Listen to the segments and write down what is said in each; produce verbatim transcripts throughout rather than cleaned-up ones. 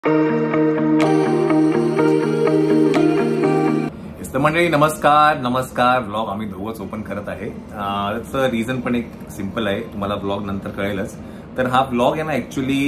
तर मंडळी नमस्कार नमस्कार ब्लॉग आम्ही दोघंच ओपन करत आहे. त्याचं रिझन पण एक सिंपल आहे, तुम्हाला ब्लॉग नंतर कळेलच. तर हा ब्लॉग आहे ना ऍक्च्युली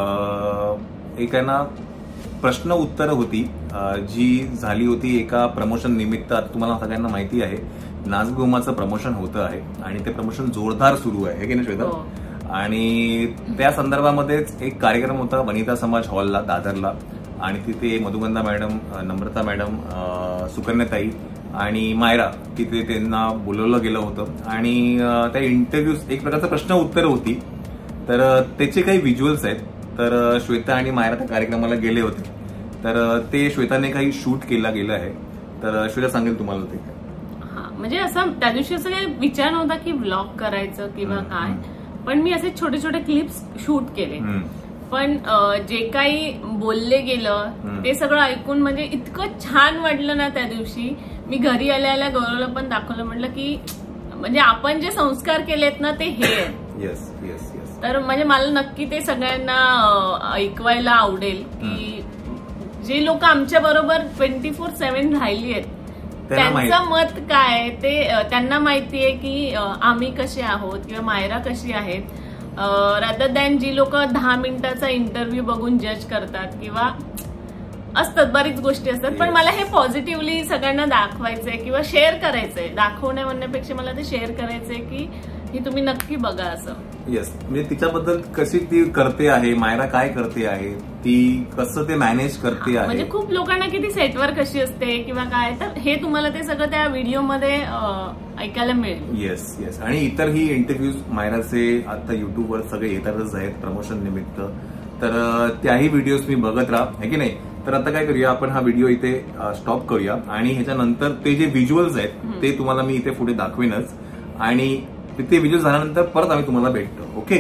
एक आहे ना प्रश्न उत्तर होती जी झाली होती एका प्रमोशन निमित्त. तुम्हाला सगळ्यांना माहिती आहे नाचगुमाचं प्रमोशन होतं आहे आणि ते प्रमोशन जोरदार सुरू आहे की नाही श्वेता? आणि त्या संदर्भामध्येच एक कार्यक्रम होता वनिता समाज हॉलला दादरला आणि तिथे मधुगंधा मॅडम, नम्रता मॅडम, सुकन्याताई आणि मायरा तिथे त्यांना बोलवलं गेलं होतं आणि त्या इंटरव्ह्यू एक प्रकारचा प्रश्न उत्तर होती. तर त्याचे काही व्हिज्युअल्स आहेत. तर श्वेता आणि मायरा त्या कार्यक्रमाला गेले होते. तर ते श्वेताने काही शूट केला गेलं आहे. तर श्वेता सांगेल तुम्हाला ते. हा म्हणजे असं त्या दिवशी असं काही विचार नव्हता की व्लॉग करायचं किंवा काय, पण मी असे छोटे छोटे क्लिप्स शूट केले. पण जे काही बोलले गेलं ते सगळं ऐकून म्हणजे इतकं छान वाटलं ना त्या दिवशी. मी घरी आल्या आल्या गौरवला पण दाखवलं, म्हटलं की म्हणजे आपण जे संस्कार केलेत ना ते हे आहेत. Yes yes yes. तर म्हणजे मला नक्की ते सगळ्यांना ऐकवायला आवडेल की जे लोक आमच्या बरोबर ट्वेंटी फोर सेव्हन राहिली आहेत त्यांचं मत काय ते त्यांना माहितीये की आम्ही कसे आहोत किंवा मायरा कशी आहेत, रादर दॅन जी लोक दहा मिनिटाचा इंटरव्ह्यू बघून जज करतात किंवा असतात बरीच गोष्टी असतात. पण मला हे पॉझिटिव्हली सगळ्यांना दाखवायचंय किंवा शेअर करायचंय. दाखवण्या म्हणण्यापेक्षा मला ते शेअर करायचंय की ही तुम्ही नक्की बघा असं. येस, म्हणजे तिच्याबद्दल कशी ती करते आहे, मायरा काय करते आहे, ती कसं ते मॅनेज करते आहे, म्हणजे खूप लोकांना किती सेटवर कशी असते किंवा काय, तर हे तुम्हाला ते सगळं त्या व्हिडिओमध्ये ऐकायला मिळेल. Yes yes. आणि इतरही इंटरव्ह्यूज मायराचे आता युट्यूबवर सगळे येतातच आहेत प्रमोशन निमित्त. तर त्याही व्हिडिओज मी बघत राहा आहे की नाही. तर आता काय करूया आपण, हा व्हिडिओ इथे स्टॉप करूया आणि ह्याच्यानंतर ते जे व्हिज्युअल्स आहेत ते तुम्हाला मी इथे पुढे दाखवेनच आणि ते व्हिडिओ झाल्यानंतर परत आम्ही तुम्हाला भेटतो. ओके.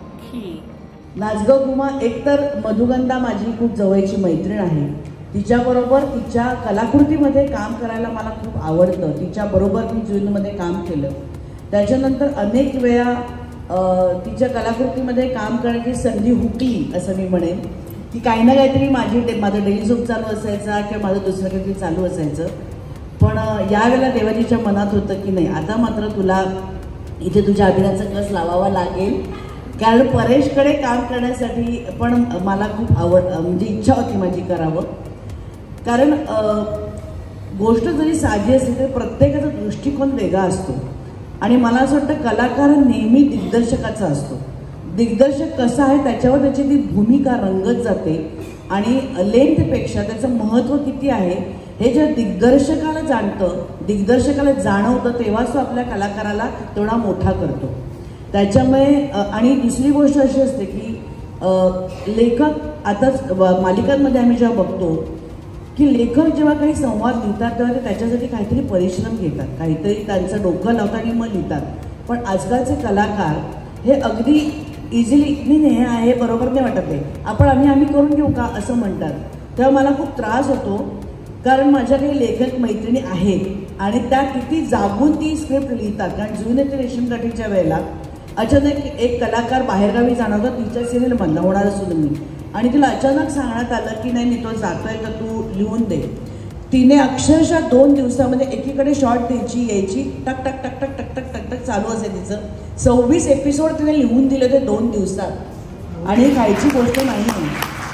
नाचगं घुमा एकतर मधुगंधा माझी खूप जवळची मैत्रीण आहे. तिच्याबरोबर तिच्या कलाकृतीमध्ये काम करायला मला खूप आवडतं. तिच्याबरोबर मी जूनमध्ये काम केलं. त्याच्यानंतर अनेक वेळा तिच्या कलाकृतीमध्ये काम करण्याची संधी हुकली असं मी म्हणेन की काही ना काहीतरी माझी माझं डेली झोप चालू असायचा किंवा माझं दुसरं काहीतरी चालू असायचं. पण यावेळेला देवाजीच्या मनात होतं की नाही आता मात्र तुला इथे तुझ्या अभिनयाचा कस लावावा लागेल, कारण परेशकडे काम करण्यासाठी पण मला खूप आवड म्हणजे इच्छा होती माझी करावं. कारण गोष्ट जरी साधी असली तरी प्रत्येकाचा दृष्टिकोन वेगळा असतो आणि मला असं वाटतं कलाकार नेहमी दिग्दर्शकाचा असतो. दिग्दर्शक कसा आहे त्याच्यावर त्याची ती भूमिका रंगत जाते आणि लेंथपेक्षा त्याचं महत्त्व किती आहे हे जे दिग्दर्शकाला जाणतं, दिग्दर्शकाला जाणवतं तेव्हाच तो आपल्या कलाकाराला तेवढा मोठा करतो. त्याच्यामुळे आणि दुसरी गोष्ट अशी असते की लेखक आताच मालिकांमध्ये आम्ही जेव्हा बघतो की लेखक जेव्हा काही संवाद लिहितात तेव्हा ते त्याच्यासाठी काहीतरी परिश्रम घेतात, काहीतरी त्यांचं डोकं लावतात आणि मग लिहितात. पण आजकालचे कलाकार हे अगदी इझिली नाही नाही हे आहे बरोबर नाही वाटत आहे आपण आम्ही आम्ही करून घेऊ का असं म्हणतात. तेव्हा मला खूप त्रास होतो, कारण माझ्या काही लेखक मैत्रिणी आहेत आणि त्या किती जागून ती स्क्रिप्ट लिहितात. कारण जुने ते रेशीमकाठीच्या वेळेला अचानक एक कलाकार बाहेरगावी जाणार होता, तिच्या सिरियल बंद होणार असून मी आणि तिला अचानक सांगण्यात आलं की नाही मी तो जातोय तर तू लिहून दे. तिने अक्षरशः दोन दिवसामध्ये एकीकडे शॉर्ट द्यायची यायची टक टक टक टक टक टक टक टक चालू असेल तिचं. सव्वीस एपिसोड तिने लिहून दिले होते दोन दिवसात आणि खायची गोष्ट नाही.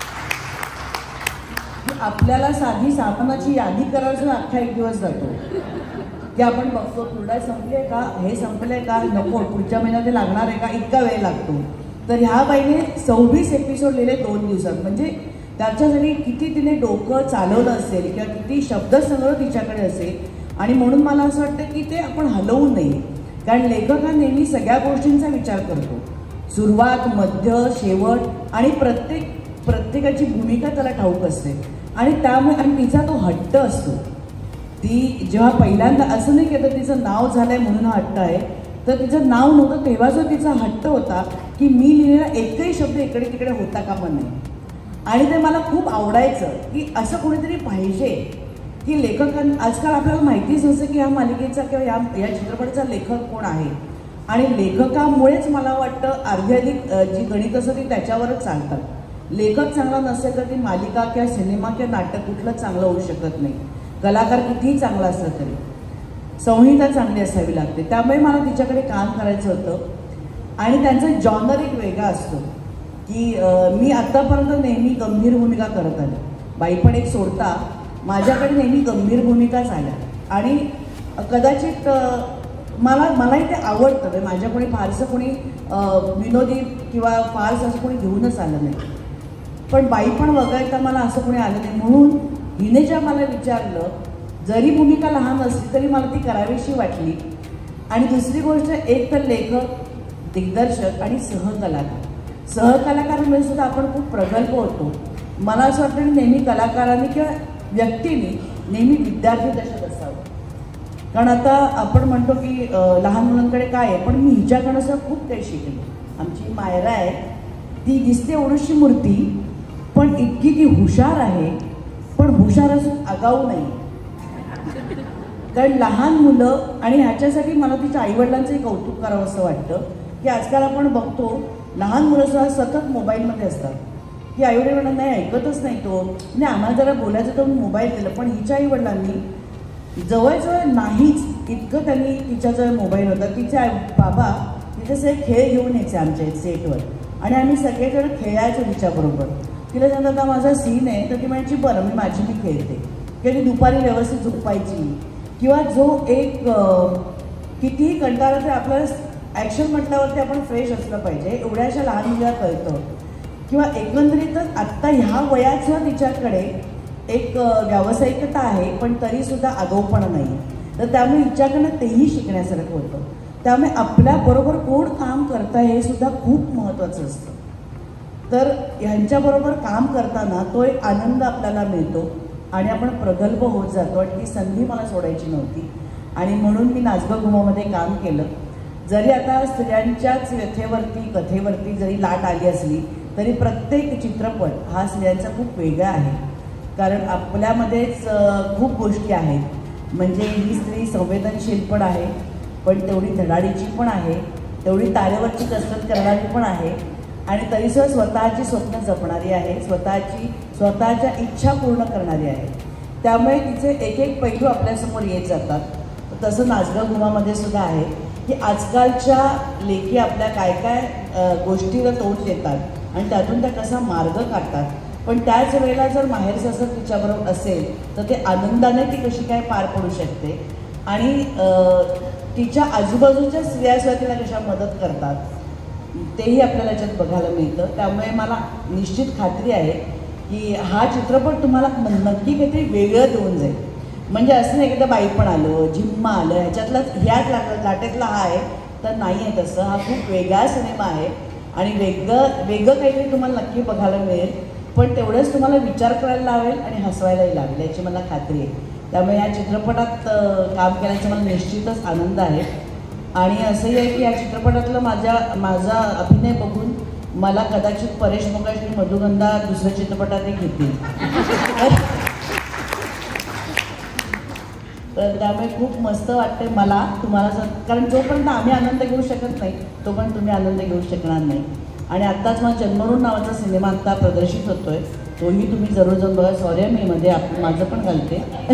आपल्याला साधी सामानाची यादी करायला अख्खा एक दिवस जातो की आपण बघतो तुरडाळ संपले का, हे संपले का, नको पुढच्या महिन्यात ते लागणार आहे का, इतका वेळ लागतो. तर ह्या बाईने सव्वीस एपिसोड लिहिले दोन दिवसात. म्हणजे त्याच्यासाठी किती तिने डोकं चालवलं असेल किंवा किती शब्दसंग्रह तिच्याकडे असेल आणि म्हणून मला असं वाटतं की ते आपण हलवू नये. कारण लेखक हा नेहमी सगळ्या गोष्टींचा विचार करतो, सुरुवात मध्य शेवट आणि प्रत्येक प्रत्येकाची भूमिका त्याला ठाऊक असते आणि त्यामुळे आणि तिचा तो हट्ट असतो. ती जेव्हा पहिल्यांदा असं नाही की तिचं नाव झालंय म्हणून हा हट्ट आहे, तर तिचं नाव नव्हतं तेव्हा जो तिचा हट्ट होता की मी लिहिलेला एकही शब्द इकडे तिकडे होता कामा नये. आणि ते मला खूप आवडायचं की असं कोणीतरी पाहिजे की लेखकांना आजकाल आपल्याला माहितीच नसतं की ह्या मालिकेचा किंवा या या चित्रपटाचा लेखक कोण आहे. आणि लेखकामुळेच मला वाटतं अर्धी अधिक जी गणित असतं ती त्याच्यावरच चालतात. लेखक चांगला नसेल तर ती मालिका किंवा सिनेमा किंवा नाटक कुठलं चांगलं होऊ शकत नाही. कलाकार कितीही चांगला असला तरी संहिता चांगली असावी लागते. त्यामुळे मला तिच्याकडे काम करायचं होतं. आणि त्यांचा जॉनर एक वेगळा असतो की मी आत्तापर्यंत नेहमी गंभीर भूमिका करत आले. बाईपण एक सोडता माझ्याकडे नेहमी गंभीर भूमिकाच आल्या. आणि कदाचित मला मलाही ते आवडतं. म्हणजे माझ्या कोणी फारसं कोणी विनोदी किंवा फारसं असं कोणी घेऊनच आलं नाही. पण बाईपण वगळता मला असं कोणी आलं नाही. म्हणून हिने ज्या मला विचारलं, जरी भूमिका लहान असली तरी मला ती करावीशी वाटली. आणि दुसरी गोष्ट, एक तर लेखक, दिग्दर्शक आणि सहकलाकार. सहकलाकारांमध्ये सुद्धा आपण खूप प्रगल्भ होतो. मला असं वाटतं की नेहमी कलाकारांनी किंवा व्यक्तीने नेहमी विद्यार्थी दशेत असावं. कारण आता आपण म्हणतो की लहान मुलांकडे काय आहे, पण मी हिच्याकडं असं खूप काही शिकले. आमची मायरा आहे, ती दिसते एवढीशी मूर्ती, पण इतकी ती हुशार आहे, पण हुशार असून आगाऊ नाही. कारण लहान मुलं, आणि ह्याच्यासाठी मला तिच्या आईवडिलांचंही कौतुक करावं असं वाटतं की आजकाल आपण बघतो लहान मुलं सुद्धा सतत मोबाईलमध्ये असतात की आईवडील म्हणत नाही, ऐकतच नाही तो, म्हणजे आम्हाला जरा बोलायचं तर मोबाईल दिलं. पण हिच्या आईवडिलांनी जवळजवळ नाहीच इतकं त्यांनी तिच्याजवळ मोबाईल होता. तिचे आई बाबा तिचे खेळ घेऊन यायचे आमच्या सेटवर आणि आम्ही सगळेजण खेळायचो तिच्याबरोबर. तिला सांगता आता माझा सीन आहे तर ती म्हणायची बरं मी माझी मी खेळते. किंवा ती दुपारी व्यवस्थित झोपायची. किंवा जो एक कितीही कंटाळा तर आपल्याला ॲक्शन म्हटल्यावरती आपण फ्रेश असलं पाहिजे, एवढ्या अशा लहान मुलीला कळतं. किंवा एकंदरीतच आत्ता ह्या वयाचं तिच्याकडे एक व्यावसायिकता आहे, पण तरीसुद्धा आगाऊपणा नाही. तर त्यामुळे हिच्याकडनं तेही शिकण्यासारखं होतं. त्यामुळे आपल्याबरोबर कोण काम करतं हे सुद्धा खूप महत्त्वाचं असतं. तर ह्यांच्याबरोबर काम करताना तो एक आनंद आपल्याला मिळतो आणि आपण प्रगल्भ होत जातो. आणि ती संधी मला सोडायची नव्हती आणि म्हणून मी नाचगं घुमामध्ये काम केलं. जरी आता स्त्रियांच्याच व्यथेवरती कथेवरती जरी लाट आली असली तरी प्रत्येक चित्रपट हा स्त्रियांचा खूप वेगळा आहे. कारण आपल्यामध्येच खूप गोष्टी आहेत. म्हणजे ही स्त्री संवेदनशील पण आहे, पण तेवढी धडाडीची पण आहे, तेवढी तारेवरची कसरत करणारी पण आहे आणि तरीसुद्धा स्वतःची स्वप्न जपणारी आहे, स्वतःची स्वतःच्या इच्छा पूर्ण करणारी आहे. त्यामुळे तिचे एक एक पैलू आपल्यासमोर येत जातात. तसं नाचगं घुमामध्ये सुद्धा आहे की आजकालच्या लेखी आपल्या काय काय गोष्टीला तोंड देतात आणि त्यातून त्या कसा मार्ग काढतात. पण त्याच वेळेला जर माहेर सासर तिच्याबरोबर असेल तर ते आनंदाने ती कशी काय पार पडू शकते आणि तिच्या आजूबाजूच्या स्त्रिया सुद्धा तिला कशा मदत करतात तेही आपल्याला याच्यात बघायला मिळतं. त्यामुळे मला निश्चित खात्री आहे की हा चित्रपट तुम्हाला नक्की काहीतरी वेगळं देऊन जाईल. म्हणजे असं नाही एकदा बाई पण आलं, झिम्मा आलं, ह्याच्यातला ह्याच ला लाटेतला हा आहे तर नाही आहे तसं. हा खूप वेगळा सिनेमा आहे आणि वेगळं वेगळं काहीतरी तुम्हाला नक्की बघायला मिळेल. पण तेवढंच तुम्हाला विचार करायला लावेल आणि हसवायलाही लावेल याची मला खात्री आहे. त्यामुळे या चित्रपटात काम केल्याचा मला निश्चितच आनंद आहे. आणि असंही आहे की या चित्रपटातलं माझ्या माझा अभिनय बघून मला कदाचित परेश मोकाश आणि मधुगंधा दुसऱ्या चित्रपटातही घेतील. तर त्यामुळे खूप मस्त वाटते मला तुम्हाला जर, कारण जोपर्यंत आम्ही आनंद घेऊ शकत नाही तोपर्यंत तुम्ही आनंद घेऊ शकणार नाही. आणि आत्ताच मला जन्मरून नावाचा सिनेमा आत्ता प्रदर्शित होतो आहे, तोही तुम्ही जरूर जाऊन बघा. सॉरी मी मध्ये आप माझं पण घालते.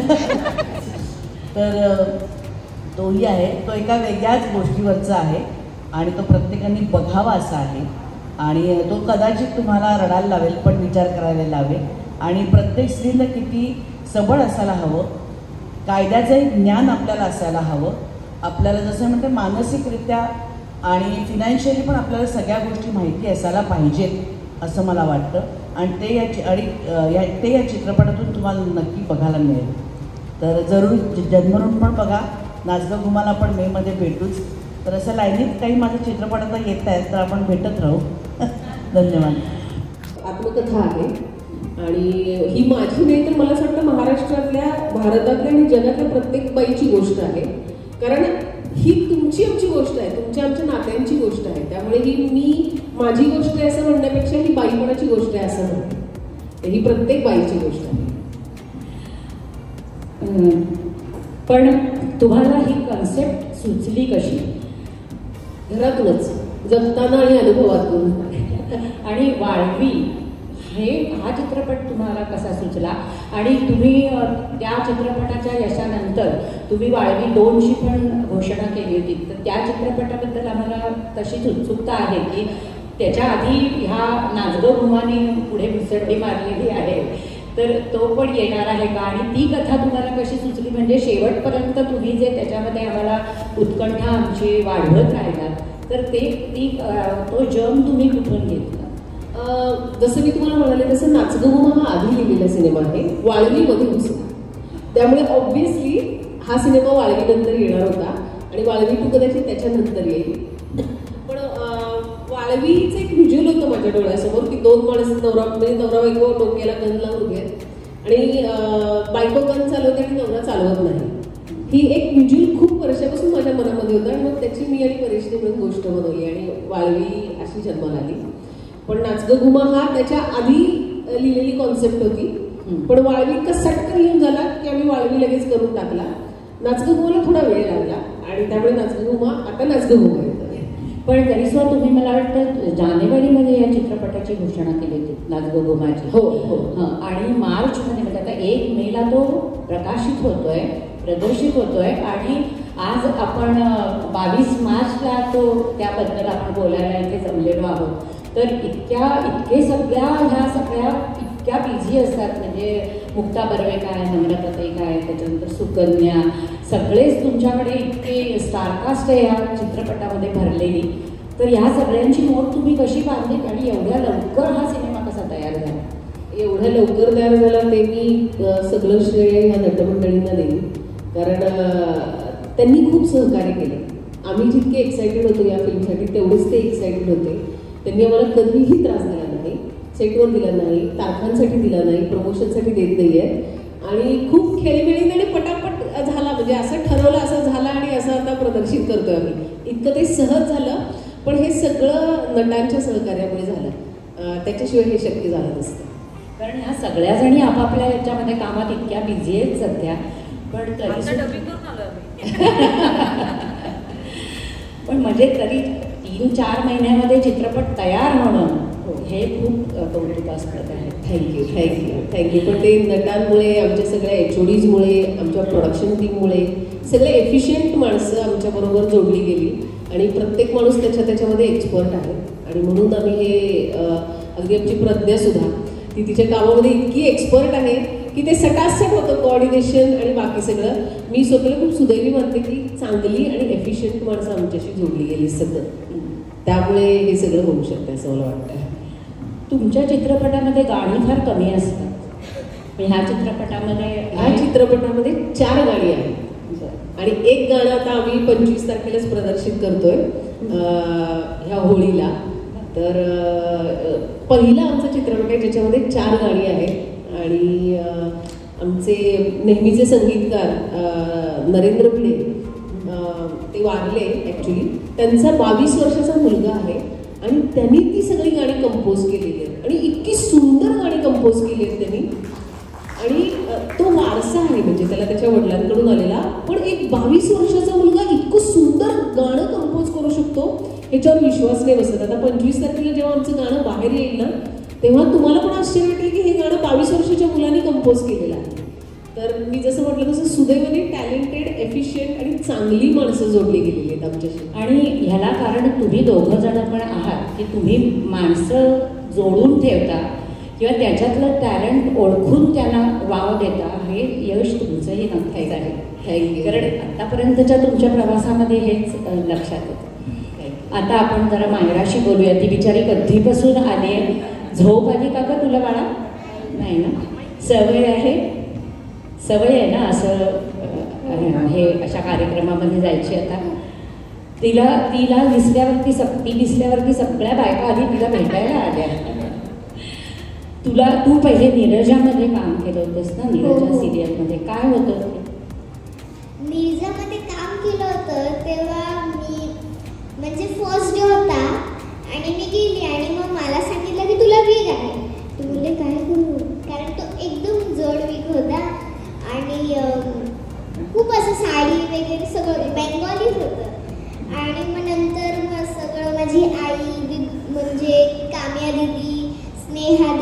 तर तोही आहे, तो एका वेगळ्याच गोष्टीवरचा आहे आणि तो प्रत्येकाने बघावा असा आहे. आणि तो कदाचित तुम्हाला रडायला लावेल पण विचार करायला लावेल. आणि प्रत्येक स्त्रीनं किती सबळ असायला हवं, कायद्याचंही ज्ञान आपल्याला असायला हवं. आपल्याला जसं म्हणते मानसिकरित्या आणि फिनान्शियली पण आपल्याला सगळ्या गोष्टी माहिती असायला पाहिजेत असं मला वाटतं. आणि ते या आणि या ते या चित्रपटातून तुम्हाला नक्की बघायला मिळेल. तर जरूर जन्मरून पण बघा, नाचगं घुमाला पण मेमध्ये भेटूच. तर असं लाईनीत काही माझे चित्रपट आता येत आहेत तर आपण भेटत राहू. धन्यवाद. आत्मकथा आहे आणि ही माझी नाही तर मला असं वाटतं महाराष्ट्रातल्या, भारतातल्या आणि जगातल्या प्रत्येक बाईची गोष्ट आहे. कारण ही तुमची आमची गोष्ट आहे, तुमच्या आमच्या नात्यांची गोष्ट आहे. त्यामुळे ही मी माझी गोष्ट आहे असं म्हणण्यापेक्षा ही बाईपणाची गोष्ट आहे असं म्हणते. ही प्रत्येक बाईची गोष्ट आहे. पण तुम्हाला ही कन्सेप्ट सुचली कशी? घरातूनच, जगताना आणि अनुभवातून. आणि वाळवी हे हा चित्रपट तुम्हाला कसा सुचला आणि तुम्ही त्या चित्रपटाच्या यशानंतर तुम्ही वाळवी दोनची पण घोषणा केली होती, तर त्या चित्रपटाबद्दल आम्हाला तशीच उत्सुकता आहे की त्याच्या आधी ह्या नाचगं घुमाने पुढे मुसंडी मारलेली आहे, तर तो पण येणार आहे का आणि ती कथा तुम्हाला कशी सुचली, म्हणजे शेवटपर्यंत तुम्ही जे त्याच्यामध्ये आम्हाला उत्कंठा आमची वाढवत राहिलात, तर ते ती तो जम तुम्ही कुठून घेतला? जसं मी तुम्हाला म्हणाले तसं नाचगं घुमा हा आधी लिहिलेला सिनेमा आहे, वाळवीमध्ये घुसला, त्यामुळे ऑब्व्हियसली हा सिनेमा वाळवीनंतर येणार होता आणि वाळवी टू कदाचित त्याच्यानंतर येईल. पण वाळवीचं एक व्हिज्युअल होतं माझ्या डोळ्यासमोर की दोन माणसं नवरा म्हणजे नवरा बायको डोक्याला गन लावून उभे आहेत आणि बायको गन चालवते आणि नवरा चालवत नाही. ही एक व्हिज्युअल खूप वर्षापासून माझ्या मनामध्ये होता आणि मग त्याची मी आणि परेशने मिळून गोष्ट बनवली आणि वाळवी अशी जन्माला आली. पण नाचगं घुमा हा त्याच्या आधी लिहिलेली कॉन्सेप्ट होती, पण वाळवी इतका सटकन येऊन झाला की आम्ही वाळवी लगेच करून टाकला. नाचगं घुमाला थोडा वेळ लागला आणि त्यामुळे नाचगं घुमा आता नाचगं घुमा येतं. पण तरी सुद्धा तुम्ही मला वाटतं जानेवारीमध्ये या चित्रपटाची घोषणा केली होती नाचगं घुमाची. हो हो हां, आणि मार्चमध्ये म्हणजे आता एक मेला तो प्रकाशित होतोय, प्रदर्शित होतोय आणि आज आपण बावीस मार्चला तो त्याबद्दल आपण बोलायला इथे जमलेलो आहोत. तर इतक्या इतके सगळ्या ह्या सगळ्या इतक्या बिझी असतात, म्हणजे मुक्ता बर्वे काय, नम्रताई काय, त्याच्यानंतर सुकन्या, सगळेच तुमच्याकडे इतके स्टारकास्ट आहे या चित्रपटामध्ये भरलेली, तर ह्या सगळ्यांची नोट तुम्ही कशी बांधलीत आणि एवढ्या लवकर हा सिनेमा कसा तयार झाला? एवढ्या लवकर तयार झाला ते मी सगळं श्रेय ह्या नटमंडळींना देईन, कारण त्यांनी खूप सहकार्य केले. आम्ही जितके एक्सायटेड होतो या फिल्मसाठी तेवढेच ते एक्सायटेड होते. त्यांनी आम्हाला कधीही त्रास दिला नाही, सेटवर दिला नाही, तारखांसाठी दिला नाही, प्रमोशनसाठी देत नाही आहे आणि खूप खेळीमेळीने आणि पटापट झाला, म्हणजे असं ठरवलं असं झालं आणि असं आता प्रदर्शित करतोय आम्ही. इतकं ते सहज झालं, पण हे सगळं नटांच्या सहकार्यामुळे झालं, त्याच्याशिवाय हे शक्य झालं नसतं. कारण ह्या सगळ्या जणी आपापल्या याच्यामध्ये कामात इतक्या बिझी आहेत सध्या, पण तरी पण म्हणजे तरी तीन चार महिन्यामध्ये चित्रपट तयार होणं हे खूप कौतुकास्पद आहे. थँक्यू थँक्यू थँक्यू पण ते नटांमुळे, आमच्या सगळ्या एच ओ डीजमुळे, आमच्या प्रोडक्शन टीममुळे सगळे एफिशियंट माणसं आमच्याबरोबर जोडली गेली आणि प्रत्येक माणूस त्याच्या त्याच्यामध्ये एक्सपर्ट आहे आणि म्हणून आम्ही हे अगदी आमची प्रज्ञासुद्धा ती तिच्या कामामध्ये इतकी एक्सपर्ट आहे की ते सटासट होतं कोऑर्डिनेशन आणि बाकी सगळं. मी स्वतःला खूप सुदैवी मानते की चांगली आणि एफिशियंट माणसं आमच्याशी जोडली गेली सगळं, त्यामुळे हे सगळं होऊ शकतं असं मला वाटतं. तुमच्या चित्रपटामध्ये गाणी फार कमी असतात, ह्या चित्रपटामध्ये ह्या चित्रपटामध्ये चार गाणी आहेत आणि एक गाणं आता आम्ही पंचवीस तारखेलाच प्रदर्शित करतोय ह्या होळीला. तर पहिला आमचा चित्रपट आहे ज्याच्यामध्ये चार गाणी आहेत आणि आमचे नेहमीचे संगीतकार नरेंद्र भिडे ते वारले ॲक्च्युली. त्यांचा बावीस वर्षाचा मुलगा आहे आणि त्यांनी ती सगळी गाणी कंपोज केलेली आहेत आणि इतकी सुंदर गाणी कंपोज केली आहेत त्यांनी आणि तो वारसा आहे म्हणजे त्याला त्याच्या वडिलांकडून आलेला. पण एक बावीस वर्षाचा मुलगा इतकं सुंदर गाणं कंपोज करू शकतो ह्याच्यावर विश्वास नाही बसत. आता पंचवीस तारखेला जेव्हा आमचं गाणं बाहेर येईल ना तेव्हा तुम्हाला पण आश्चर्य वाटेल की हे गाणं बावीस वर्षाच्या मुलांनी कंपोज केलेलं आहे. तर मी जसं म्हटलं तसं सुदैवाने टॅलेंटेड, एफिशियंट आणि चांगली माणसं जोडली गेलेली आहेत आमच्याशी. आणि ह्याला कारण तुम्ही दोघं जण पण आहात की तुम्ही माणसं जोडून ठेवता किंवा त्याच्यातलं टॅलेंट ओळखून त्यांना वाव देता, हे यश तुमचंही नक्कीच आहे. थँक्यू. कारण आतापर्यंतच्या तुमच्या प्रवासामध्ये हेच लक्षात येतं. आता आपण जरा मायराशी बोलूया. ती बिचारी कधीपासून आली आहे. झोप आली का गं तुला बाळा? नाही ना, सवय आहे सवय आहे ना असं हे अशा कार्यक्रमामध्ये जायची. आता तिला तिला दिसल्यावरती सग ती दिसल्यावरती सगळ्या बायका आधी तिला भेटायला आल्या. तुला तू पहिले नीरजामध्ये काम केलं होतंस ना, नीरजा सिरियलमध्ये. काय होतं? नीरजामध्ये काम केलं होतं तेव्हा मी म्हणजे फर्स्ट डे होता आणि मी गेली आणि मग मला सांगितलं की तुला वीक आहे. तू बोलले काय करू, कारण तो एकदम जड वीक होता आणि खूप असं साडी वगैरे सगळं बेंगॉलीच होतं. आणि मग नंतर मग सगळं माझी आई म्हणजे काम्या दिदी, स्नेहा दिदी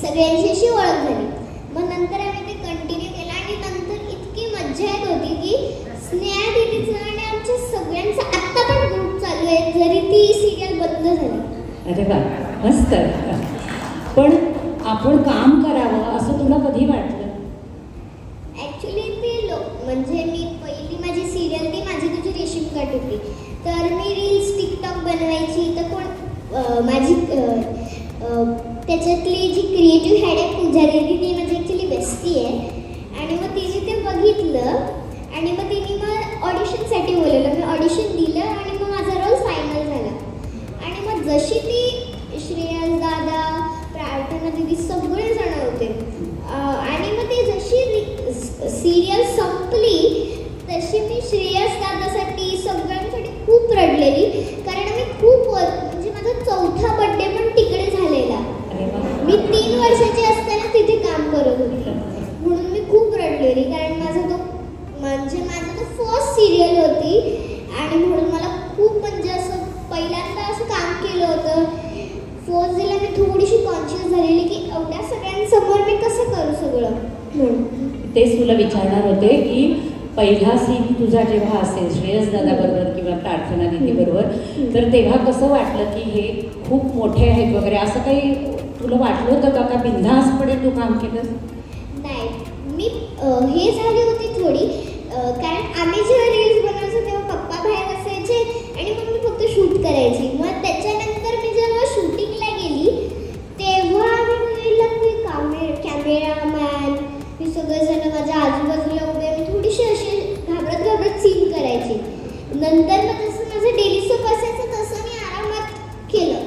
सगळ्यांची अशी ओळख झाली. मग नंतर आम्ही ते कंटिन्यू केलं आणि नंतर इतकी मज्जा येत होती की स्नेहा दीदीचं आणि आमच्या सगळ्यांचा आत्ता पण ग्रुप चालू आहे जरी ती सिरियल बंद झाली. अरे वा, मस्त. पण आपण काम करावं असं तुला कधी वाटलं? ॲक्च्युली ते लोक म्हणजे मी पहिली माझी सिरियल ती माझी तुझी रेशीम कट होती. तर मी रील्स टिकटॉक बनवायची तर कोण माझी त्याच्यातली जी क्रिएटिव्ह हेड आहे पूजा दीदी ती माझी ॲक्च्युली बेस्टी आहे. आणि मग तिने ते बघितलं आणि मग तिने मग ऑडिशनसाठी बोलवलं. मी ऑडिशन दिलं आणि मग माझा रोल फायनल झाला. आणि मग जशी ती श्रेयस दादा, प्रार्थना दीदी सगळेजण होते आणि मग ती जशी सिरियल संपली तशी मी श्रेयस दादासाठी सगळ्यांसाठी खूप रडलेली. कारण मी खूप म्हणजे माझा चौथा बड्डे पण तिकडे झालेला. मी तीन वर्षाची असताना तिथे काम करत होते म्हणून मी खूप रडलेली. कारण माझा तो म्हणजे माझं तो फर्स्ट सिरियल होती आणि म्हणून मला खूप म्हणजे असं पहिल्यांदा असं काम केलं होतं. फर्स्ट डेला मी थोडीशी कॉन्शियस झालेली की एवढ्या सगळ्यांसमोर मी कसं करू सगळं म्हणून. तेच तुला विचारणार होते की पहिला सीन तुझा जेव्हा असेल श्रेयस दादा बरोबर किंवा प्रार्थना दीदी बरोबर तर तेव्हा कसं वाटलं की हे खूप मोठे आहेत वगैरे असं काही तुला वाटलं होतं का? का बिनधास्तपणे तू काम केलंस? नाही, मी हे झाली होती थोडी कारण आम्ही जेव्हा रील्स बनवायचो तेव्हा पप्पा बाहेर असायचे आणि मग मी फक्त शूट करायची. मग त्याच्यानंतर मी जेव्हा शूटिंगला गेली तेव्हा आम्ही बघितलं की कॅमे कॅमेरामॅन मी सगळेजण माझ्या आजूबाजूला उभे. मी थोडीशी अशी घाबरत घाबरत सीन करायची. नंतर मग जसं माझं डेली सोप असायचं तसं मी आरामात केलं.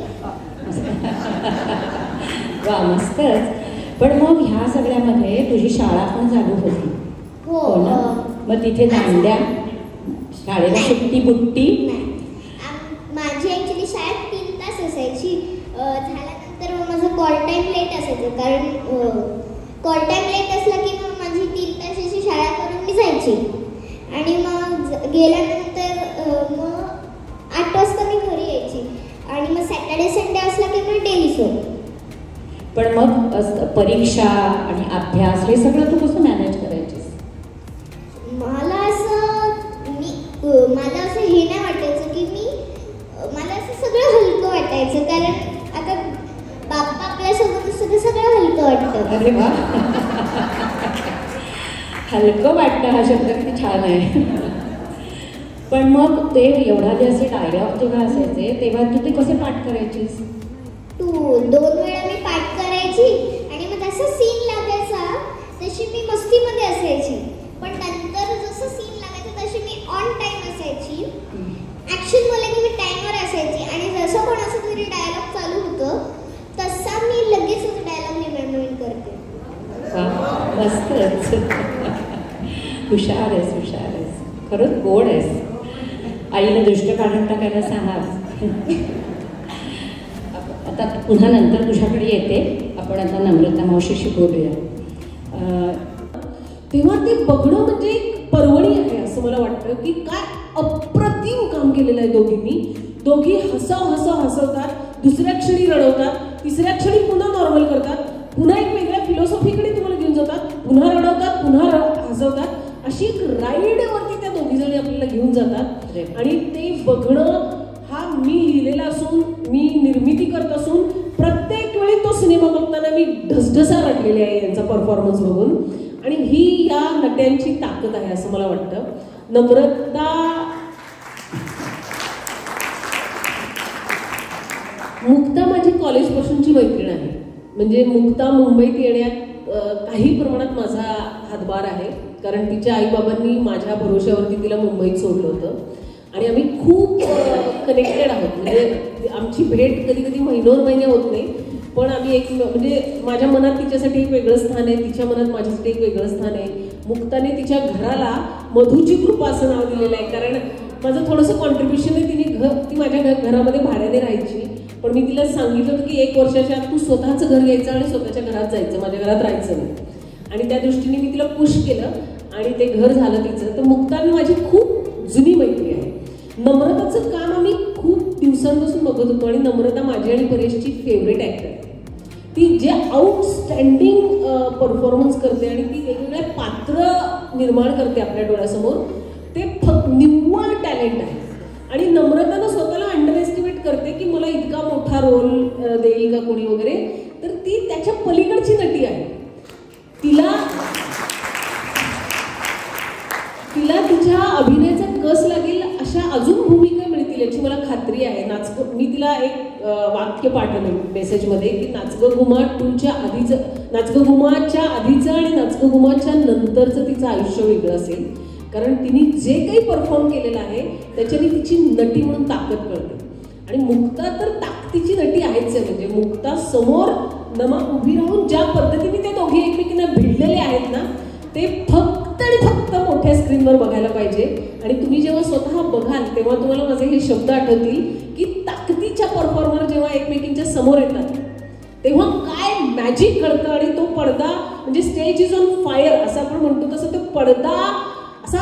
वा, मस्तच. पण मग ह्या सगळ्यामध्ये तुझी शाळा पण चालू होती हो ना? मग तिथे दांड्या शाळेला सुट्टी बुट्टी? माझी ॲक्च्युली शाळेत तीन तास असायची. झाल्यानंतर मग माझं कॉल टाईम लेट असायचं कारण कॉल टाईम लेट असला की मग माझी तीन तासाची शाळा करून मी जायची आणि मग गेल्यानंतर मग आठ वाजता मी घरी यायची आणि मग सॅटर्डे संडे असला की मग डेली शो. पण मग परीक्षा आणि अभ्यास हे सगळं तू कसं मॅनेज करायचीस? मला असं मी मला असं हे नाही वाटायचं की मी मला असं सगळं हलकं वाटायचं कारण आता बाप्पा आपल्यासोबत असतं तर सगळं हलकं वाटतं. अरे वा, हलकं वाटतं हा शब्द किती छान आहे. पण मग ते एवढा जे असे डायलॉग जेव्हा असायचे तेव्हा तू ते कसे पाठ करायचीस? तू दोन वेळा मी पाठ करायची आणि मग जसं सीन लागायचा तशी मी मस्तीमध्ये असायची. पण नंतर जसं सीन लागायचं तशी मी ऑन टाईम असायची. ॲक्शन बोलले की मी टाईमवर असायची आणि जसं पण असं तरी डायलॉग चालू होतं तसा मी लगेच डायलॉग रिमेंबरिंग करते. मस्तच. हुशार आहेस, हुशार आहेस, खरंच गोड आहेस. आईला दृष्ट काढून टाकायला सांगा. आता पुन्हा नंतर तुझ्याकडे येते. आपण आता नम्रता मावशीशी बोलूया. तेव्हा ते बघणं म्हणजे एक पर्वणी आहे असं मला वाटतं की काय अप्रतिम काम केलेलं आहे दोघींनी. दोघी हसाव हसाव हसवतात, दुसऱ्या क्षणी रडवतात, तिसऱ्या क्षणी पुन्हा नॉर्मल करतात, पुन्हा एक वेगळ्या फिलॉसॉफीकडे तुम्हाला घेऊन जातात, पुन्हा रडवतात, पुन्हा हसवतात. अशी एक राईडवरती त्या दोघी जणी आपल्याला घेऊन जातात आणि ते बघणं हा मी लिहिलेला असून मी निर्मिती करत असून प्रत्येक वेळी तो सिनेमा बघताना मी ढसढसा रडलेली आहे यांचा परफॉर्मन्स बघून. आणि ही या नट्यांची ताकद आहे असं मला वाटतं. नम्रता मुक्ता माझी कॉलेजपासूनची मैत्रीण आहे. म्हणजे मुक्ता मुंबईत येण्यात काही प्रमाणात माझा हातभार आहे कारण तिच्या आईबाबांनी माझ्या भरोश्यावरती तिला मुंबईत सोडलं होतं आणि आम्ही खूप कनेक्टेड आहोत. म्हणजे आमची भेट कधी कधी महिनोर महिने होत नाही पण आम्ही एक म्हणजे माझ्या मनात तिच्यासाठी एक वेगळं स्थान आहे, तिच्या मनात माझ्यासाठी एक वेगळं स्थान आहे. मुक्ताने तिच्या घराला मधूची कृपा असं नाव दिलेलं आहे कारण माझं थोडंसं कॉन्ट्रीब्युशन आहे. तिने घर ती माझ्या घर घरामध्ये भाड्याने राहायची पण मी तिला सांगितलं होतं की एक वर्षाच्या आत तू स्वतःचं घर घ्यायचं आणि स्वतःच्या घरात जायचं, माझ्या घरात राहायचं नाही. आणि त्या दृष्टीने मी तिला पुश केलं आणि ते घर झालं तिचं. तर मुक्ताने माझी खूप जुनी मैत्री आहे. नम्रताचं काम आम्ही खूप दिवसांपासून बघत होतो आणि नम्रता माझी आणि परेशची फेवरेट ॲक्टर. ती जे आउटस्टँडिंग परफॉर्मन्स करते आणि ती वेगवेगळे पात्र निर्माण करते आपल्या डोळ्यासमोर, ते फक्त निव्वळ टॅलेंट आहे. आणि नम्रतानं स्वतःला अंडर एस्टिमेट करते की मला इतका मोठा रोल देईल का कोणी वगैरे, तर ती त्याच्या पलीकडची नटी आहे. तिला तिला तिच्या अभिनयाचा कस लागेल अशा अजून भूमिका मिळतील याची मला खात्री आहे. नाचग मी तिला एक वाक्य पाठवलं मेसेजमध्ये की नाचगं घुमा टूच्या आधीचं, नाचगं घुमाच्या आधीचं आणि नाचगं घुमाच्या नंतरचं तिचं आयुष्य वेगळं असेल, कारण तिने जे काही परफॉर्म केलेलं आहे त्याच्याने तिची नटी म्हणून ताकद कळते. आणि मुक्ता तर ताकदीची नटी आहेच आहे. म्हणजे मुक्ता समोर नमा उभी राहून ज्या पद्धतीने ते दोघे एकमेकींना भिडलेले आहेत ना, ते फक्त आणि फक्त मोठ्या स्क्रीनवर बघायला पाहिजे. आणि तुम्ही जेव्हा स्वतः बघाल तेव्हा तुम्हाला माझे हे शब्द आठवतील की ताकदीच्या परफॉर्मर जेव्हा एकमेकींच्या समोर येतात तेव्हा काय मॅजिक कळतं. आणि तो पडदा म्हणजे स्टेज इज ऑन फायर असं आपण म्हणतो, तसं तो पडदा असा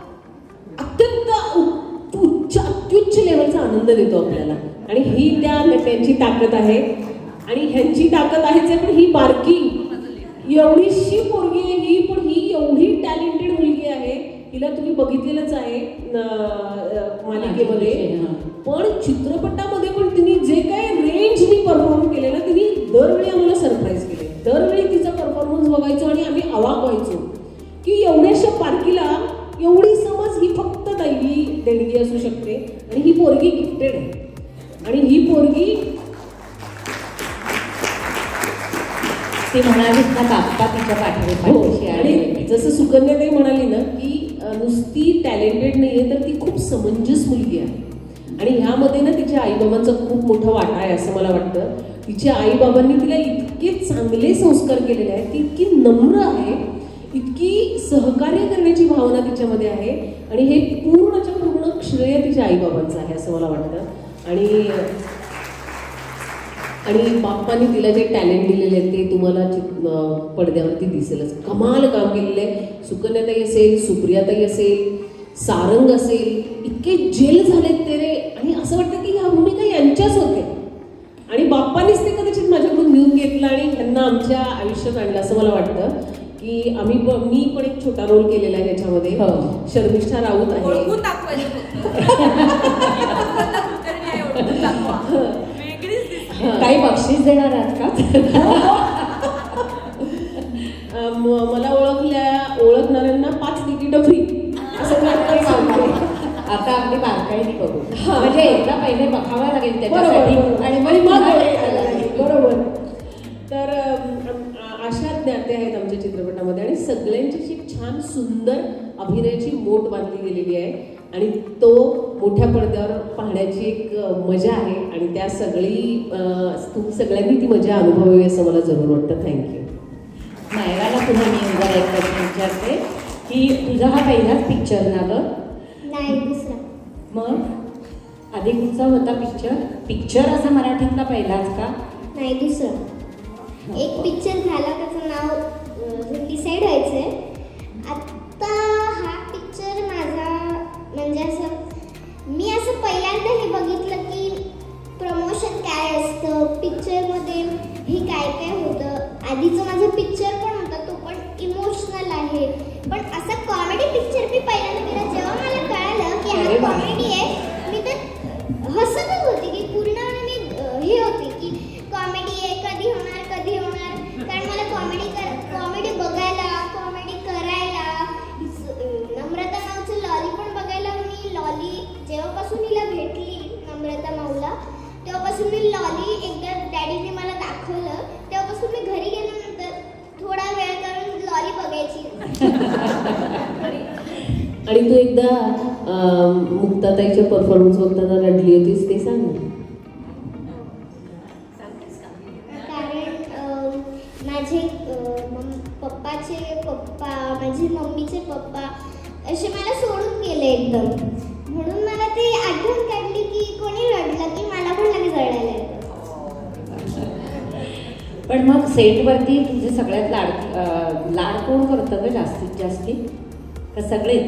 अत्यंत उच्च अत्युच्च लेवलचा आनंद देतो आपल्याला. आणि ही त्या नट्यांची ताकद आहे. आणि ह्यांची ताकद आहेच आहे, पण ही बारकी एवढीशी पोरगी आहे ही, पण ही एवढी टॅलेंटेड मुलगी आहे. हिला तुम्ही बघितलेलंच आहे मालिकेमध्ये, पण चित्रपटामध्ये पण तिने जे काही रेंजनी परफॉर्म केले ना, तिने दरवेळी आम्हाला सरप्राईज केले. दरवेळी तिचा परफॉर्मन्स बघायचो आणि आम्ही अवाक व्हायचो की एवढ्याशा बारकीला एवढी समज ही फक्त दैवी देणगी असू शकते. आणि ही पोरगी गिफ्टेड आहे. आणि ही पोरगी ती म्हणाली ना बाप्पा तिच्या पाठीशी. आणि जसं सुकन्याताई म्हणाली ना की नुसती टॅलेंटेड नाही आहे, तर ती खूप समंजस मुलगी आहे. आणि ह्यामध्ये ना तिच्या आईबाबांचा खूप मोठा वाटा आहे असं मला वाटतं. तिच्या आईबाबांनी तिला इतके चांगले संस्कार केलेले आहेत, ती इतकी नम्र आहे, इतकी सहकार्य करण्याची भावना तिच्यामध्ये आहे. आणि हे पूर्णच्या पूर्ण श्रेय तिच्या आईबाबांचं आहे असं मला वाटतं. आणि आणि बाप्पांनी तिला जे टॅलेंट दिलेले आहे ते तुम्हाला पडद्यावरती दिसेलच. कमाल काम केलेलं आहे. सुकन्याताई असेल, सुप्रियाताई असेल, सारंग असेल, इतके जेल झालेत ते रे. आणि असं वाटतं की ह्या भूमिका यांच्याच होत्या आणि बाप्पांनीच ते कदाचित माझ्याकडून घेऊन घेतलं आणि त्यांना आमच्या आयुष्यात आणलं असं मला वाटतं. की आम्ही मी पण एक छोटा रोल केलेला आहे त्याच्यामध्ये. शर्मिष्ठा राऊत आहे. काही बक्षीस देणार आहात का? मला ओळखल्या ओळखणाऱ्यांना पाच तिकीट फ्री असं आता आपली बारकाईने बघू. म्हणजे एकदा पहिले बघावं लागेल त्याच्यासाठी आणि मग बरोबर. तर अशा ज्ञाते आहेत आमच्या चित्रपटामध्ये आणि सगळ्यांची अशी छान सुंदर अभिनयाची मोठ बांधली गेलेली आहे. आणि तो मोठ्या पडद्यावर पाहण्याची एक मजा आहे. आणि त्या सगळी तुम्ही सगळ्यांनी ती मजा अनुभवावी असं मला जरूर वाटतं. थँक्यू. नायराला पुन्हा मी जरा एक प्रश्न विचारते की तुझा हा पहिलाच पिक्चर ना गं? नाही, दुसरा. मग आधी कुठचा होता पिक्चर? पिक्चर असा मराठीतला पहिलाच का? नाही, दुसरा. एक पिक्चर झाला त्याचं नाव डिसाईड व्हायचंय. आता हा पिक्चर माझा म्हणजे असं मी असं पहिल्यांदा हे बघितलं की प्रमोशन काय असतं पिक्चरमध्ये, हे काय काय होतं. आधीचं माझं पिक्चर पण होता तो पण इमोशनल आहे, पण असा कॉमेडी पिक्चर मी पहिल्यांदा केला. जेव्हा मला कळालं की हा कॉमेडी आहे मी तर हसतच होती की पूर्ण मी हे होती की कॉमेडी आहे, कधी होणार कधी होणार. कारण मला कॉमेडी कर कॉमेडी बघायला कॉमेडी करायला नम्रता माऊचं लॉली पण बघायला मी लॉली जेव्हापासून हिला भेटली नम्रता माऊला तेव्हापासून मी लॉली एकदा डॅडीने मला दाखवलं तेव्हापासून मी घरी गेल्यानंतर थोडा वेळ करून लॉली बघायची. आणि तू एकदा मुक्ताताईच्या परफॉर्मन्स बघताना रडली होतीस ते सांग. कारण माझे पप्पाचे पप्पा माझे मम्मीचे पप्पा असे मला सोडून गेले एकदम, म्हणून मला ते आठवण काढली की कोणी रडलं की मला पण लगेच रडायला येतं. पण मग सेटवरती तुझे सगळ्यात लाड लाड कोण करतं ग जास्तीत जास्ती? का सगळे?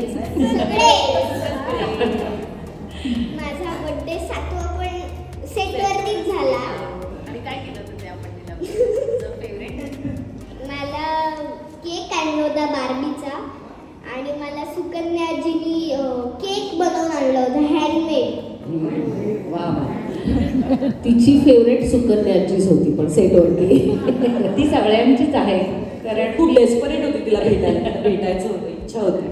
माझा बर्थडे सातवा पण सेटवरतीच झाला. आणि काय केलं तुम्ही आपण मला केक आणला होता बार्बीचा आणि मला सुकन्या आजीनी केक बनवून आणलं होतं हँडमेड. वा, तिची फेवरेट सुकन्या आजीच होती पण सेटवरती. ती सगळ्यांचीच आहे कारण खूप डेस्परेट होती तिला भेटायला, भेटायचं होतं, इच्छा होती.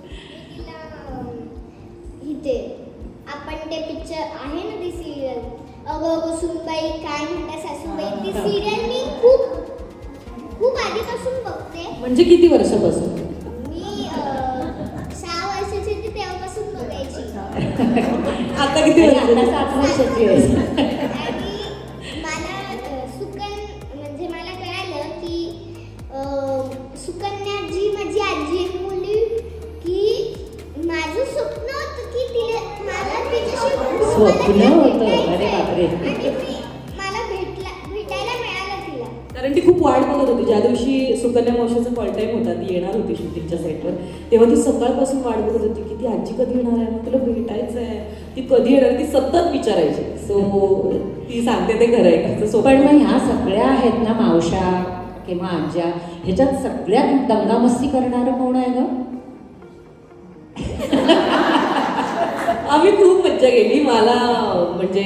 इथे आपण ते पिक्चर आहे ना ती सिरियल अगं अगं सुनबाई काय म्हणता सासूबाई, ती सिरियल मी खूप खूप आधीपासून बघते. म्हणजे किती वर्षापासून? मी सहा वर्षाची होती तेव्हापासून बघायची. आता किती वर्ष? आता सात वर्षाची आहे. आणि मला सुकन म्हणजे मला कळालं की सुकन्या जी माझी आजी बोलली की माझं स्वप्न होतं की तिला मला तिच्याशी स्वप्न होतं. अरे बापरे. आणि मला भेटला भेटायला मिळालं तिला. कारण ती खूप वाट बघत होती. ज्या दिवशी सुकन्या मावशीचा कॉल टाईम होता, ती येणार होती शूटिंगच्या सेटवर, तेव्हा ती सकाळपासून वाट बघत होती की ती आजी कधी येणार आहे, मग तुला भेटायचं आहे, ती कधी येणार, ती सतत विचारायची. सो ती सांगते ते खरं आहे. पण मग ह्या सगळ्या आहेत ना मावशा किंवा आज्या, ह्याच्यात सगळ्यात दंगामस्ती करणारं कोण आहे ग? आम्ही खूप मज्जा केली. मला म्हणजे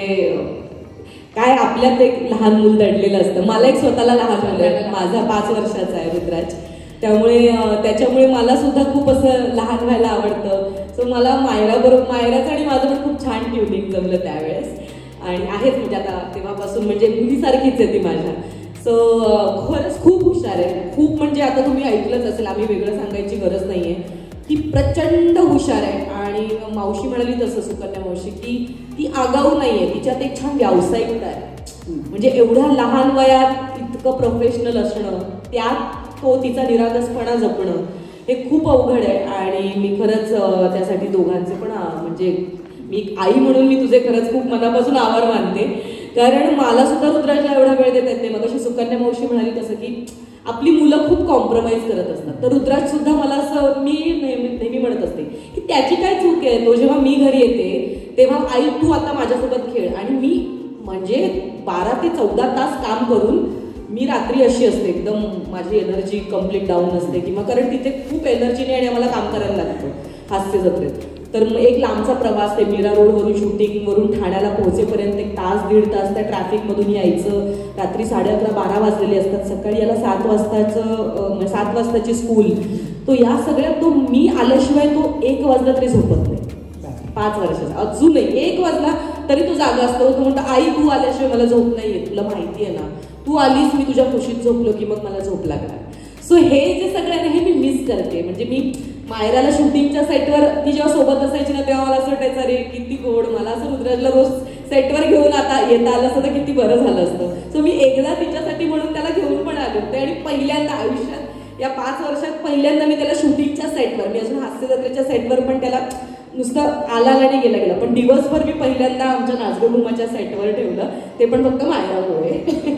काय आपल्यात एक लहान मूल दडलेलं असतं. मला एक स्वतःला लहान मुलं आहे, माझा पाच वर्षाचा आहे रुद्राज, त्यामुळे त्याच्यामुळे मला सुद्धा खूप असं लहान व्हायला आवडतं. सो मला मायरा बरोबर मायराचं आणि माझं पण खूप छान ट्युनिंग जमलं त्यावेळेस. आणि आहेच म्हणजे आता तेव्हापासून म्हणजे मुलीसारखीच आहे ती माझ्या. सो खरंच खूप हुशार आहे, खूप म्हणजे आता तुम्ही ऐकलंच असेल, आम्ही वेगळं सांगायची गरज नाहीये. ती प्रचंड हुशार आहे. आणि मावशी म्हणाली तसं सुकन्या मावशी की ती आगाऊ नाहीये, तिच्यात एक छान व्यावसायिकता आहे. म्हणजे एवढ्या लहान वयात इतकं प्रोफेशनल असणं, त्यात तो तिचा निरागसपणा जपणं हे खूप अवघड आहे. आणि मी खरंच त्यासाठी दोघांचे पण म्हणजे मी आई म्हणून मी तुझे खरंच खूप मनापासून आभार मानते. कारण मला सुद्धा रुद्राजला एवढा वेळ देता येत नाही. मग अशी सुकन्या मावशी म्हणाली तसं की आपली मुलं खूप कॉम्प्रोमाइज करत असतात. तर रुद्राज सुद्धा मला असं मी नेहमी नेहमी म्हणत असते की त्याची काय चूक आहे, तो जेव्हा मी घरी येते तेव्हा आई तू आता माझ्यासोबत खेळ. आणि मी म्हणजे बारा ते चौदा तास काम करून मी रात्री अशी असते, एकदम माझी एनर्जी कम्प्लीट डाऊन असते किंवा कारण तिथे खूप एनर्जीने आणि आम्हाला काम करायला लागतं हास्य जत्रेत. तर मग एक लांबचा प्रवास, ते मीरा रोडवरून शूटिंगवरून ठाण्याला पोहोचेपर्यंत एक तास दीड तास त्या ट्रॅफिकमधून यायचं. रात्री साडे अकरा बारा वाजलेले असतात, सकाळी याला सात वाजताचं सात वाजताची स्कूल. तो या सगळ्यात तो मी आल्याशिवाय तो एक वाजला तरी झोपत नाही. पाच वर्षाचा अजूनही एक वाजला तरी तो जागा असतो. तो म्हणतो आई तू आल्याशिवाय मला झोप नाहीये, तुला माहिती आहे ना, तू आलीस मी तुझ्या खुशीत झोपलो की मग मला झोप लागणार. सो हे जे सगळं आहे हे मी मिस करते. म्हणजे मी मायराला शूटिंगच्या सेटवर ती जेव्हा सोबत असायची ना तेव्हा मला असं वाटायचं अरे किती गोड, मला असं रुद्राजला रोज सेटवर घेऊन आता येता आलं असतं तर किती बरं झालं असतं. सो मी एकदा तिच्यासाठी म्हणून त्याला घेऊन पण आले होते. आणि पहिल्यांदा आयुष्यात या पाच वर्षात पहिल्यांदा मी त्याला शूटिंगच्या सेटवर, मी अजून हास्य जत्रेच्या सेटवर पण त्याला नुसतं आला आणि गेला गेला, पण दिवसभर मी पहिल्यांदा आमच्या नाचगो घुमाच्या सेटवर ठेवलं, ते पण फक्त मायरामुळे.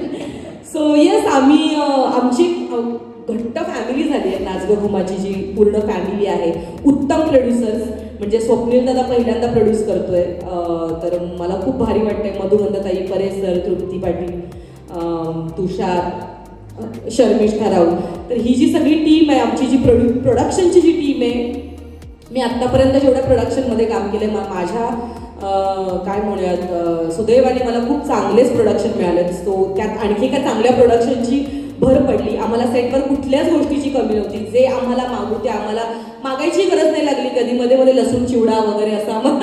सो येस, आम्ही आमची घट्ट फॅमिली झाली आहे नाचगो घुमाची, जी पूर्ण फॅमिली आहे. उत्तम प्रोड्युसर्स म्हणजे स्वप्नील दादा पहिल्यांदा प्रोड्यूस करतोय, तर मला खूप भारी वाटतंय. मधुगंधाताई, परेश सर, तृप्ती पाटील, तुषार, शर्मिष्ठा राऊत, तर ही जी सगळी टीम आहे आमची, जी प्रोड्यू प्रोडक्शनची जी टीम आहे, मी आत्तापर्यंत जेवढ्या प्रोडक्शनमध्ये काम केलं मा माझ्या काय म्हणूयात सुदैवाने मला खूप चांगलेच प्रोडक्शन मिळाले. सो त्यात आणखी काय चांगल्या प्रोडक्शनची भर पडली. आम्हाला सेटवर कुठल्याच गोष्टीची कमी नव्हती. जे आम्हाला मागू ते आम्हाला मागायची गरज नाही लागली. कधी मध्ये मध्ये लसूण चिवडा वगैरे असं आम्हाला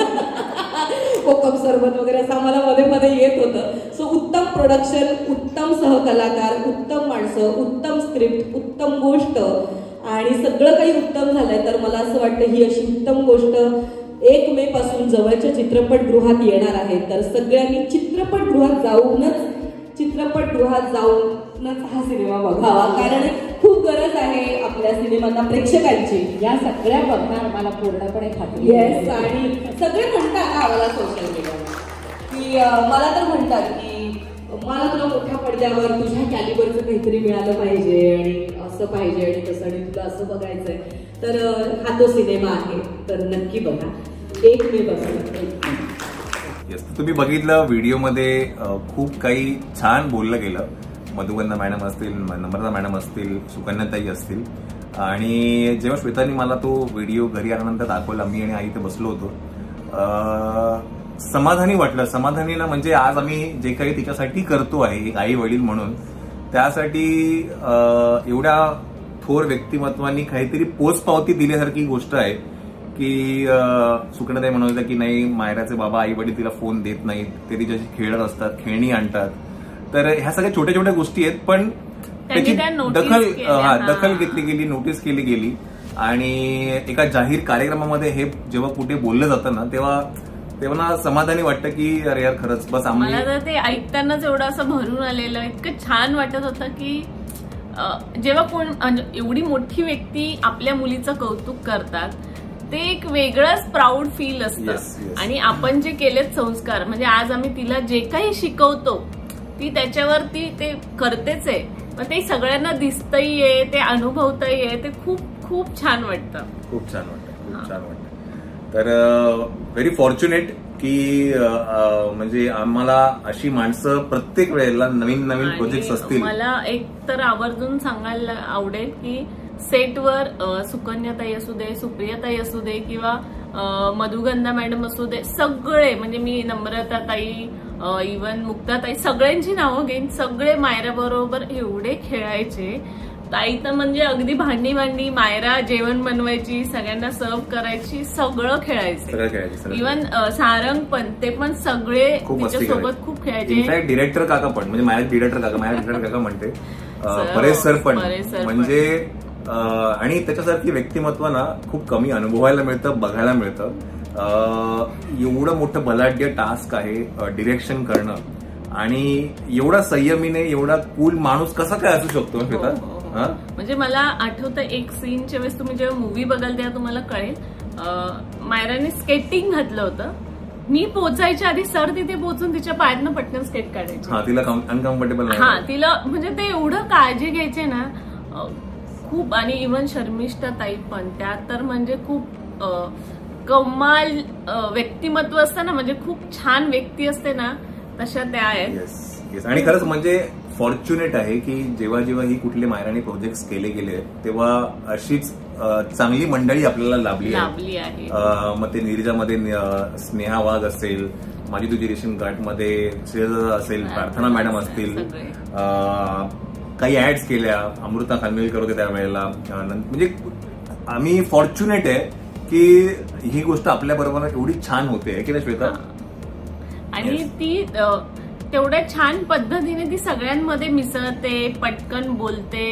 कोकम सरबत वगैरे असं आम्हाला मध्ये मध्ये येत होतं. सो उत्तम प्रोडक्शन, उत्तम सहकलाकार, उत्तम माणसं, उत्तम स्क्रिप्ट, उत्तम गोष्ट आणि सगळं काही उत्तम झालंय. तर मला असं वाटतं ही अशी उत्तम गोष्ट एक मे पासून जवळच्या चित्रपटगृहात येणार आहे. तर सगळ्यांनी चित्रपटगृहात जाऊनच चित्रपटगृहात जाऊनच हा सिनेमा बघावा, कारण खूप गरज आहे आपल्या सिनेमांना प्रेक्षकांची. या सगळ्या बघणार मला पूर्णपणे खात्री. येस, आणि सगळे म्हणतात आम्हाला सोशल मीडियावर की मला तर म्हणतात की मला तुला मोठ्या पडद्यावर तुझ्या कॅलिबरचं काहीतरी मिळालं पाहिजे आणि असं पाहिजे आणि तसं आणि तुला असं बघायचंय. तर हा तो सिनेमा आहे, तर नक्की बघा. एक मे बघा. येस, तुम्ही बघितलं व्हिडिओमध्ये खूप काही छान बोललं गेलं. मधुगंधा मॅडम असतील, नम्रता मॅडम असतील, सुकन्याताई असतील. आणि जेव्हा श्वेतानी मला तो व्हिडिओ घरी आल्यानंतर दाखवला, मी आणि आई ते बसलो होतो, समाधानी वाटलं. समाधानी ना म्हणजे आज आम्ही जे काही तिच्यासाठी करतो आहे एक आई वडील म्हणून, त्यासाठी एवढ्या थोर व्यक्तिमत्वांनी काहीतरी पोचपावती दिल्यासारखी गोष्ट आहे की सुकन्याताई म्हणत होत्या की नाही, मायराचे बाबा आई वडील तिला फोन देत नाहीत, ते तिच्याशी खेळत असतात, खेळणी आणतात. तर ह्या सगळ्या छोट्या छोट्या गोष्टी आहेत, पण त्याची दखल हा दखल घेतली गेली, नोटीस केली गेली. आणि एका जाहीर कार्यक्रमामध्ये हे जेव्हा कुठे बोललं जातं ना, तेव्हा तेव्हा ना समाधानी वाटतं की अरे यार खरंच बस आम्हाला. मला तर ते ऐकतानाच एवढं असं भरून आलेलं, इतकं छान वाटत होतं की जेव्हा कोण एवढी मोठी व्यक्ती आपल्या मुलीचं कौतुक करतात, ते एक वेगळंच प्राऊड फील असतं. आणि आपण जे केलेत संस्कार, म्हणजे आज आम्ही तिला जे काही शिकवतो ती त्याच्यावरती ते करतेच आहे, पण ते सगळ्यांना दिसतही आहे, ते अनुभवतही आहे, ते खूप खूप छान वाटतं. खूप छान वाटतं खूप छान वाटतं. तर व्हेरी फॉर्च्युनेट की म्हणजे आम्हाला अशी माणसं प्रत्येक वेळेला नवीन नवीन प्रोजेक्ट असतील. मला एक तर आवर्जून सांगायला आवडेल की सेटवर सुकन्याताई असू दे, सुप्रियाताई असू दे किंवा मधुगंधा मॅडम असू दे, सगळे म्हणजे मी नम्रताताई, इव्हन मुक्ताताई, सगळ्यांची नावं घेईन, सगळे मायरा बरोबर एवढे खेळायचे. ताई तर म्हणजे अगदी भांडी भांडी मायरा जेवण बनवायची, सगळ्यांना सर्व करायची, सगळं खेळायचे. इव्हन सारंग पण, ते पण सगळे तिच्यासोबत खूप खेळायचे. इनफॅक्ट डिरेक्टर काका पण, म्हणजे माझ्या डिरेक्टर काका माझ्या डिरेक्टर काका म्हणते, परेश सर पण, म्हणजे आणि त्याच्यासारखी व्यक्तिमत्व ना खूप कमी अनुभवायला मिळतं, बघायला मिळतं. एवढं मोठं बलाढ्य टास्क आहे डिरेक्शन करणं, आणि एवढा संयमीने एवढा कूल माणूस कसा काय असू शकतो श्वेता? म्हणजे मला आठवतं एक सीनच्या वेळेस, तुम्ही जेव्हा मूवी बघाल तेव्हा तुम्हाला कळेल, मायराने स्केटिंग घातलं होतं, मी पोचायच्या आधी सर तिथे पोहोचून तिच्या पायातनं पटकन स्केट काढायचे. तिला अनकम्फर्टेबल, हा तिला म्हणजे ते एवढं काळजी घ्यायचे ना खूप. आणि इव्हन शर्मिष्ठा ताई पण, त्या तर म्हणजे खूप कमाल व्यक्तिमत्व असतं ना, म्हणजे खूप छान व्यक्ती असते ना, तशा त्या आहेत. आणि खरंच म्हणजे फॉर्च्युनेट आहे की जेव्हा जेव्हा ही कुठले मायराने प्रोजेक्ट केले गेले तेव्हा अशीच चांगली मंडळी आपल्याला लाभली आहे. मग ते नीरजामध्ये स्नेहा वाघ असेल, माझी तुझी रेशन घाटमध्ये श्रेयजा असेल, प्रार्थना मॅडम असतील, काही ऍड्स केल्या, अमृता खानविलकर होते त्यावेळेला. म्हणजे आम्ही फॉर्च्युनेट आहे की ही गोष्ट आपल्या बरोबर एवढी छान होते की नाही श्वेता? आणि ती तेवढ्या छान पद्धतीने ती सगळ्यांमध्ये मिसळते, पटकन बोलते,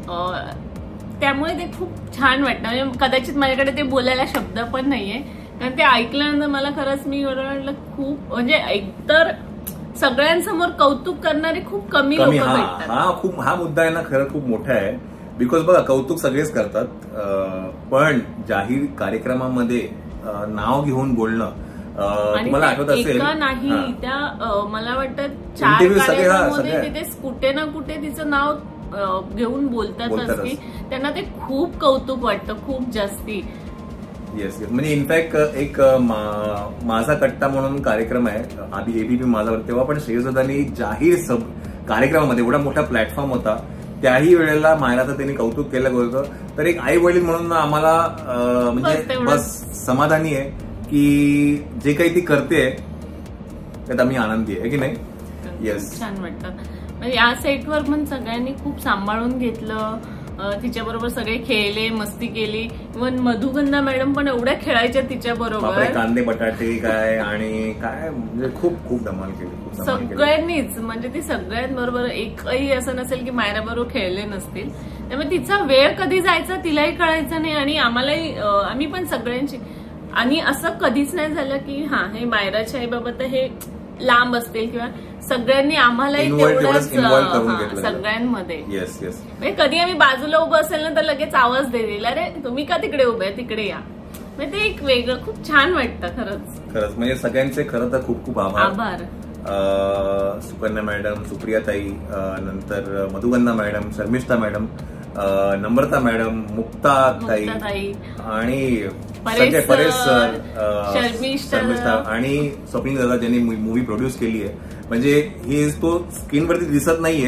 त्यामुळे ते खूप छान वाटतं. म्हणजे कदाचित माझ्याकडे ते बोलायला शब्द पण नाहीये, कारण ते ऐकल्यानंतर मला खरंच मी म्हटलं खूप, म्हणजे एकतर सगळ्यांसमोर कौतुक करणारे खूप कमी लोक भेटतात. हा खूप हा मुद्दा आहे ना, खरं खूप मोठा आहे. बिकॉज बघा, कौतुक सगळेच करतात, पण जाहीर कार्यक्रमामध्ये नाव घेऊन बोलणं, तुम्हाला आठवत असेल नाही, त्या मला वाटतं चार कार्यक्रमामध्ये तिथे कुठे ना कुठे तिचं नाव घेऊन बोलतातच की त्यांना ते खूप कौतुक वाटतं, खूप जास्ती. येस येस म्हणजे इनफॅक्ट एक माझा कट्टा म्हणून कार्यक्रम आहे आधी एबीपी माझावर, तेव्हा पण श्रेयजांनी जाहीर सब कार्यक्रमामध्ये एवढा मोठा प्लॅटफॉर्म होता, त्याही वेळेला मायराचं त्यांनी कौतुक केलं होतं. तर एक आई वडील म्हणून आम्हाला म्हणजे बस समाधानी आहे की जे काही ती करते त्यात आम्ही आनंदी आहे की नाही. येस, छान वाटतं. म्हणजे या सेटवर पण सगळ्यांनी खूप सांभाळून घेतलं, तिच्याबरोबर सगळे खेळले, मस्ती केली. इव्हन मधुगंधा मॅडम पण एवढ्या खेळायच्या तिच्या बरोबर, कांदे बटाटे काय आणि काय, म्हणजे खूप खूप धमाल केली सगळ्यांनीच. म्हणजे ती सगळ्यांबरोबर, एकही असं नसेल की मायरा बरोबर खेळले नसतील. त्यामुळे तिचा वेळ कधी जायचा तिलाही कळायचं नाही आणि आम्हालाही, आम्ही पण सगळ्यांची. आणि असं कधीच नाही झालं की हा हे मायराचे आई बाबा तर हे लांब असतील, किंवा सगळ्यांनी आम्हालाही तेवढंच सगळ्यांमध्ये. येस येस म्हणजे कधी आम्ही बाजूला उभं असेल ना तर लगेच आवाज देईल, अरे तुम्ही का तिकडे उभे, तिकडे या. म्हणजे ते एक वेगळं खूप छान वाटतं खरंच. खरंच म्हणजे सगळ्यांचे खरं तर खूप खूप आभार. आभार सुकन्या मॅडम, सुप्रियाताई, नंतर Madhugandha madam, Sharmishtha madam, Namrata madam, Mukta tai आणि सगळे परेश सर, शर्मिष्ठा आणि स्वप्नील दादा ज्यांनी मूवी प्रोड्यूस केली आहे. म्हणजे ही तो स्क्रीनवरती दिसत नाहीये,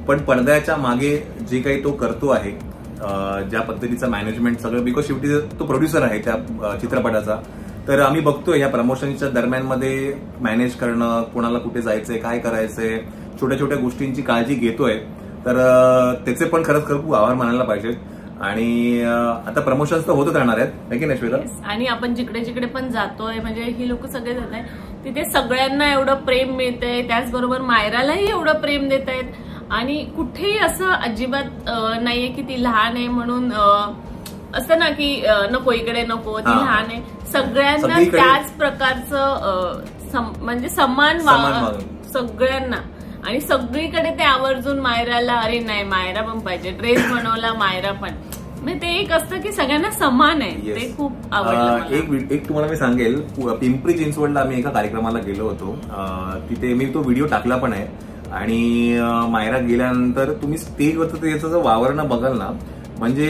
पण पडद्याच्या मागे जे काही तो करतो आहे, ज्या पद्धतीचं मॅनेजमेंट सगळं, बिकॉज शेवटी तो प्रोड्युसर आहे त्या चित्रपटाचा, तर आम्ही बघतोय या प्रमोशनच्या दरम्यानमध्ये मॅनेज करणं, कोणाला कुठे जायचंय, काय करायचंय, छोट्या छोट्या गोष्टींची काळजी घेतोय. तर त्याचे पण खरंच खरं खूप आभार मानायला पाहिजेत. आणि आता प्रमोशन्स तर होतच राहणार आहेत की नाही श्वेता? आणि आपण जिकडे जिकडे पण जातोय, म्हणजे ही लोक सगळे जात आहेत, तिथे सगळ्यांना एवढं प्रेम मिळतंय, त्याचबरोबर मायरालाही एवढं प्रेम देत आहेत. आणि कुठेही असं अजिबात नाहीये की ती लहान आहे म्हणून असं ना की नको इकडे नको, ती लहान आहे. सगळ्यांना त्याच प्रकारचं म्हणजे समान वाव सगळ्यांना. आणि सगळीकडे ते आवर्जून मायराला, अरे नाही मायरा पण पाहिजे, ड्रेस बनवला मायरा पण, म्हणजे ते एक असतं की सगळ्यांना समान आहे. ते खूप आवडलं. एक एक तुम्हाला मी सांगेल, पिंपरी चिंचवडला आम्ही एका कार्यक्रमाला गेलो होतो, तिथे मी तो व्हिडिओ टाकला पण आहे. आणि मायरा गेल्यानंतर तुम्ही स्टेजवरचं त्याचं जर वावरणं बघाल ना, म्हणजे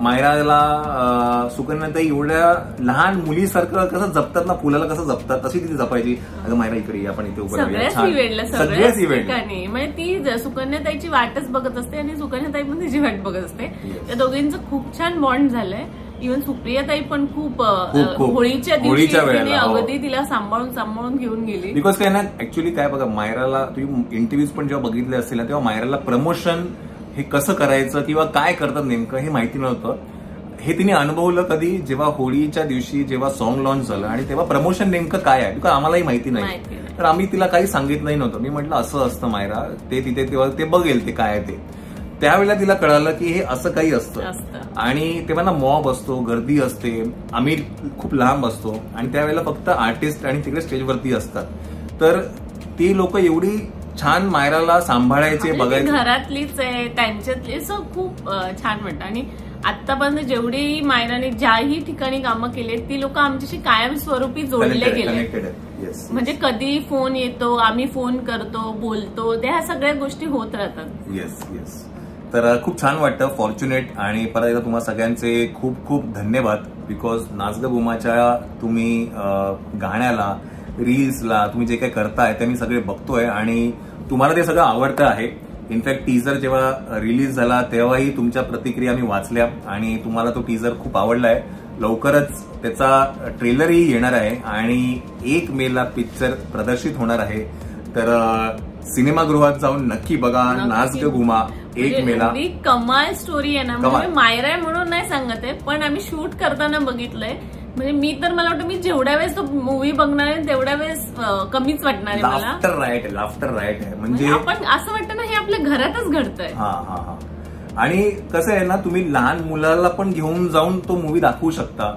मायराला सुकन्याताई एवढ्या लहान मुलीसारखं कसं जपतात ना, फुलाला कसं जपतात तशी तिथे जपायची. अगं मायरा इकडे आपण इथे उभं सगळ्याच इव्हेंटला सगळ्याच ठिकाणी म्हणजे ती सुकन्याताईची वाटच बघत असते आणि सुकन्याताई पण तिची वाट बघत असते. त्या दोघींचं खूप छान बॉन्ड झालंय. इव्हन सुप्रियाताई पण खूप होळीच्या दिवशी अगदी तिला सांभाळून सांभाळून घेऊन गेली. बिकॉज काय ना, ऍक्च्युली काय बघा, मायराला तुम्ही इंटरव्ह्यूज पण जेव्हा बघितले असतील ना, तेव्हा मायराला प्रमोशन हे कसं करायचं किंवा काय करतात नेमकं हे माहिती नव्हतं. हे तिने अनुभवलं कधी, जेव्हा होळीच्या दिवशी जेव्हा सॉन्ग लॉन्च झालं आणि तेव्हा प्रमोशन नेमकं काय आहे, बिकॉज आम्हालाही माहिती नाही. तर आम्ही तिला काही सांगितलंही नव्हतं. मी म्हटलं असं असतं मायरा, ते तिथे तेव्हा ते बघेल ते काय आहे ते. त्यावेळेला तिला कळालं की हे असं काही असतं. आणि तेव्हा ना मॉब असतो, गर्दी असते, आम्ही खूप लांब असतो आणि त्यावेळेला फक्त आर्टिस्ट आणि तिकडे स्टेजवरती असतात. तर ती लोक एवढी छान मायराला सांभाळायचे, बघायचे, घरातलीच आहे त्यांच्यातली, असं खूप छान वाटतं. आणि आतापर्यंत जेवढी मायराने ज्याही ठिकाणी कामं केली ती लोक आमच्याशी कायम स्वरूपी जोडले गेले. म्हणजे कधी फोन येतो, आम्ही फोन करतो, बोलतो, त्या सगळ्या गोष्टी होत राहतात. येस येस तर खूप छान वाटतं, फॉर्च्युनेट. आणि परत एकदा तुम्हाला सगळ्यांचे खूप खूप धन्यवाद. बिकॉज नाच ग घुमाच्या तुम्ही गाण्याला, रील्सला तुम्ही जे काही करताय ते मी सगळे बघतोय आणि तुम्हाला ते सगळं आवडतं आहे. इनफॅक्ट टीजर जेव्हा रिलीज झाला तेव्हाही तुमच्या प्रतिक्रिया मी वाचल्या आणि तुम्हाला तो टीजर खूप आवडलाय. लवकरच त्याचा ट्रेलरही येणार आहे आणि एक मेला पिक्चर प्रदर्शित होणार आहे. तर सिनेमागृहात जाऊन नक्की बघा नाच ग घुमा एक मेला. कमाल स्टोरी आहे ना, म्हणजे मायरा म्हणून नाही सांगत आहे, पण आम्ही शूट करताना बघितलंय. म्हणजे मी तर मला वाटतं मी जेवढ्या वेळेस तो मूवी बघणार आहे तेवढ्या वेळेस कमीच वाटणार आहे मला. लाफ्टर राईट आहे, लाफ्टर राईट आहे. म्हणजे आपण असं वाटतं ना हे आपल्या घरातच घडतंय. हा हा हा आणि कसं आहे ना, तुम्ही लहान मुलाला पण घेऊन जाऊन तो मूवी दाखवू शकता.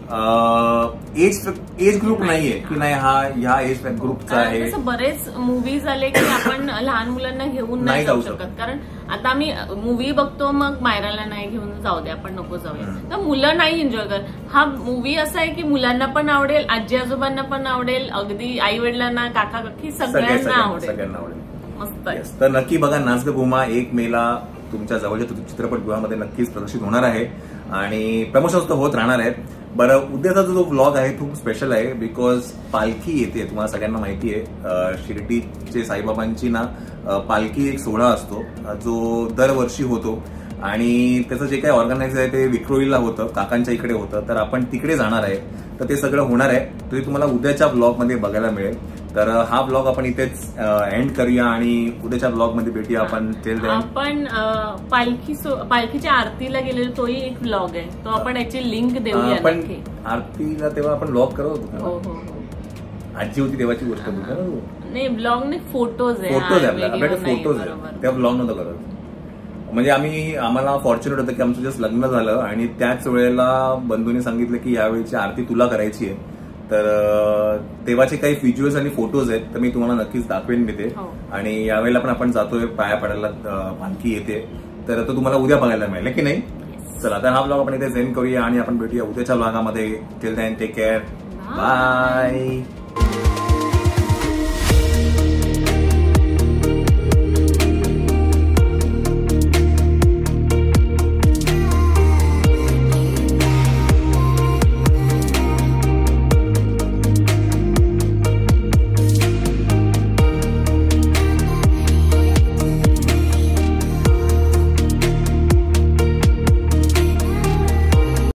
एज एज ग्रुप नाहीये की नाही हा ह्या एज ग्रुपचा आहे. बरेच मूवीज आले की आपण लहान मुलांना घेऊन नाही जाऊ शकत. कारण आता आम्ही मूवी बघतो, मग मायराला नाही घेऊन जाऊ दे, आपण नको जाऊया, तर मुलं नाही एन्जॉय करत. हा मूवी असा आहे की मुलांना पण आवडेल, आजी आजोबांना पण आवडेल, अगदी आई वडिलांना, काका काकी सगळ्यांना आवडेल. सगळ्यांना आवडेल. मस्त. तर नक्की बघा नाच ग घुमा एक मेला तुमच्या जवळच्या चित्रपटगृहामध्ये नक्कीच प्रदर्शित होणार आहे आणि प्रमोशन्स तर होत राहणार आहेत. बरं, उद्याचा जो व्लॉग आहे खूप स्पेशल आहे बिकॉज पालखी येते. तुम्हाला सगळ्यांना माहिती आहे शिर्डीचे साईबाबांची ना पालखी एक सोहळा असतो जो दरवर्षी होतो आणि त्याचं जे काही ऑर्गनायझर आहे ते विक्रोळीला होतं, काकांच्या इकडे होतं. तर आपण तिकडे जाणार आहे, तर ते सगळं होणार आहे. ते तुम्हाला उद्याच्या ब्लॉगमध्ये बघायला मिळेल. तर हा ब्लॉग आपण इथेच एंड करूया आणि उद्याच्या ब्लॉगमध्ये भेटूया आपण. आपण पालखी पालखीच्या आरतीला गेलेलो तोही एक ब्लॉग आहे, तो आपण याची लिंक देऊया. पण आरतीला तेव्हा आपण ब्लॉग करत होतो, आजी होती तेव्हाची गोष्ट. नाही ब्लॉग नाही, फोटोज आहे. फोटोज आहे आपल्याकडे, फोटोज आहे. त्या ब्लॉग नव्हतं करत. म्हणजे आम्ही आम्हाला फॉर्च्युनेट होतं की आमचं जस्ट लग्न झालं आणि त्याच वेळेला बंधूंनी सांगितलं की यावेळीची आरती तुला करायची आहे. तर तेव्हाचे काही व्हिज्युअल्स आणि फोटोज आहेत, तर मी तुम्हाला नक्कीच दाखवेन मी ते. आणि यावेळेला पण आपण जातोय पाया पडायला, पालखी येते, तर तो तुम्हाला उद्या बघायला मिळेल की नाही. चला तर हा ब्लॉग आपण इथे सेंड करूया आणि आपण भेटूया उद्याच्या ब्लॉगामध्ये. Till then take care, bye.